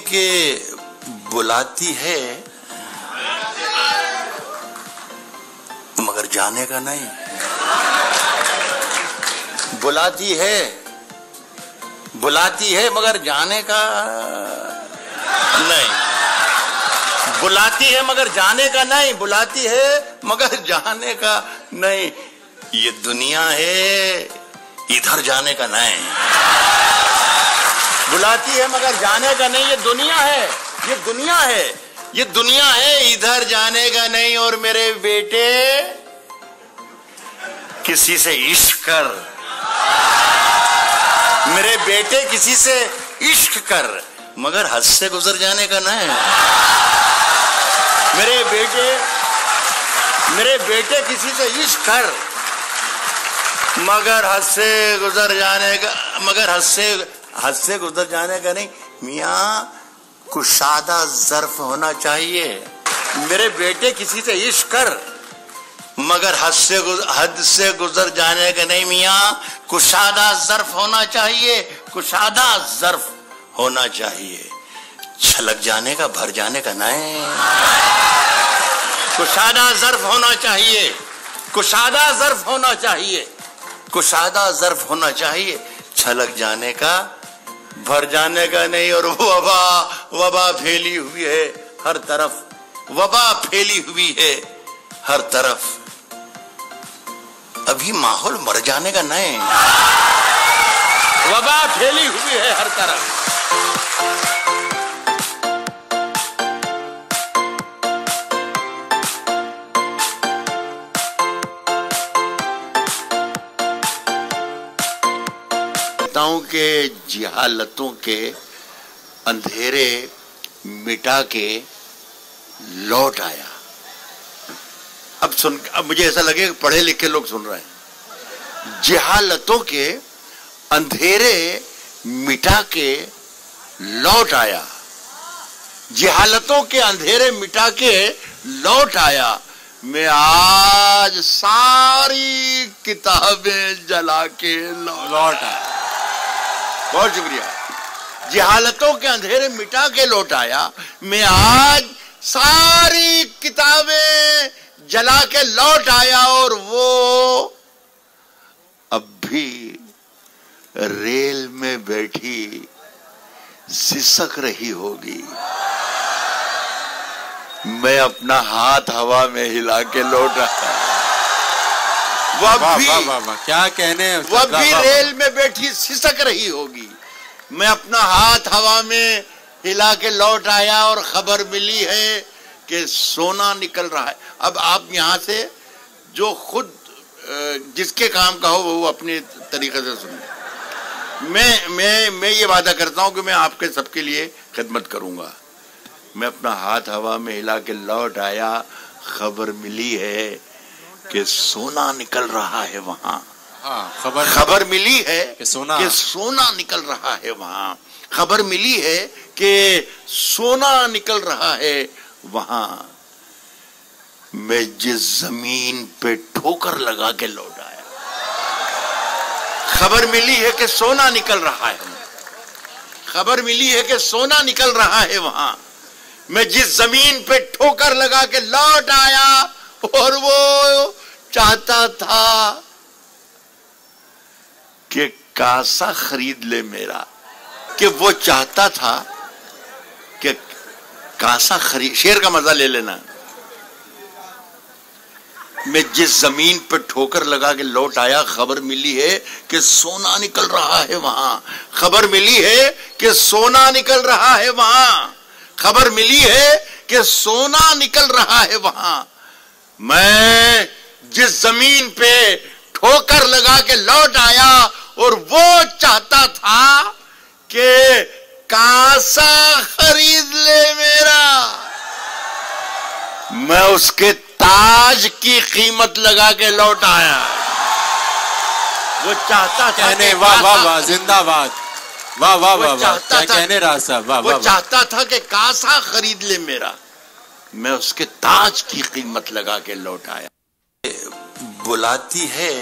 के बुलाती है मगर जाने का नहीं। बुलाती है मगर जाने का नहीं। बुलाती है मगर जाने का नहीं। बुलाती है मगर जाने का नहीं। ये दुनिया है, इधर जाने का नहीं। बुलाती है मगर जाने का नहीं। ये दुनिया है, ये दुनिया है, ये दुनिया है, इधर जाने का नहीं। और मेरे बेटे किसी से इश्क कर, मेरे बेटे किसी से इश्क कर मगर हद से गुजर जाने का नहीं। मेरे बेटे किसी से इश्क कर मगर हद से गुजर जाने का, मगर हद से गुजर जाने का नहीं। मियाँ कुशादा ज़र्फ होना चाहिए। मेरे बेटे किसी से इश्क कर मगर हद से गुजर जाने का नहीं। मियाँ कुशादा ज़र्फ होना चाहिए, कुशादा ज़र्फ होना चाहिए। छलक जाने का, भर जाने का नहीं। कुशादा ज़र्फ होना चाहिए, कुशादा ज़र्फ होना चाहिए, कुशादा ज़र्फ होना चाहिए। छलक जाने का, भर जाने का नहीं। और वबा फैली हुई है हर तरफ, वबा फैली हुई है हर तरफ। अभी माहौल मर जाने का नहीं। वबा फैली हुई है हर तरफ। के जिहालतों के अंधेरे मिटा के लौट आया। अब मुझे ऐसा लगे कि पढ़े लिखे लोग सुन रहे हैं। जिहालतों के अंधेरे मिटा के लौट आया, जिहालतों के अंधेरे मिटा के लौट आया। मैं आज सारी किताबें जला के लौट आया। बहुत शुक्रिया। जिहालतों के अंधेरे मिटा के लौट आया। मैं आज सारी किताबें जला के लौट आया। और वो अब भी रेल में बैठी सिसक रही होगी। मैं अपना हाथ हवा में हिला के लौट आया। वह भी क्या कहने, वह भी रेल में बैठी सिसक रही होगी। मैं अपना हाथ हवा में हिला के लौट आया और खबर मिली है कि सोना निकल रहा है। अब आप यहाँ से जो खुद जिसके काम का हो वो अपने तरीके से सुने। मैं ये वादा करता हूँ कि मैं आपके सबके लिए खिदमत करूँगा। मैं अपना हाथ हवा में हिला के लौट आया। खबर मिली है कि सोना निकल रहा है वहां। खबर मिली है कि सोना निकल रहा है वहां। खबर मिली है कि सोना निकल रहा है वहां। मैं जिस जमीन पे ठोकर लगा के लौट आया। खबर मिली है कि सोना निकल रहा है। खबर मिली है कि सोना निकल रहा है वहां। मैं जिस जमीन पे ठोकर लगा के लौट आया। और वो चाहता था कि कासा खरीद ले मेरा, कि वो चाहता था कि कासा खरीद, शेर का मजा ले लेना। मैं जिस जमीन पे ठोकर लगा के लौट आया। खबर मिली है कि सोना निकल रहा है वहां। खबर मिली है कि सोना निकल रहा है वहां। खबर मिली है कि सोना निकल रहा है वहां। मैं जिस जमीन पे ठोकर लगा के लौट आया और वो चाहता था कि कासा खरीद ले मेरा। मैं उसके ताज की कीमत लगा के लौट आया। वो चाहता था, कहने वाह वाह वाह, जिंदाबाद, वाह वाह वाह वाह, क्या कहने रहा साहब, वाह वाह। वो चाहता था कि कासा खरीद ले मेरा। मैं उसके ताज की कीमत लगा के लौट आया। बुलाती है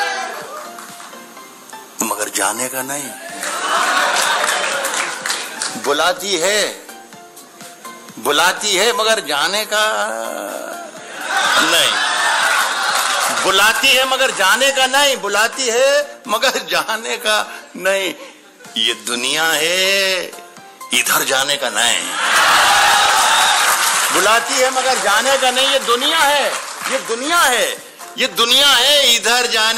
मगर जाने का नहीं। बुलाती है मगर जाने का नहीं, बुलाती है मगर जाने का नहीं, बुलाती है मगर जाने का नहीं। ये दुनिया है, इधर जाने का नहीं। बुलाती है मगर जाने का नहीं, ये दुनिया है, ये दुनिया है, ये दुनिया है, इधर जाने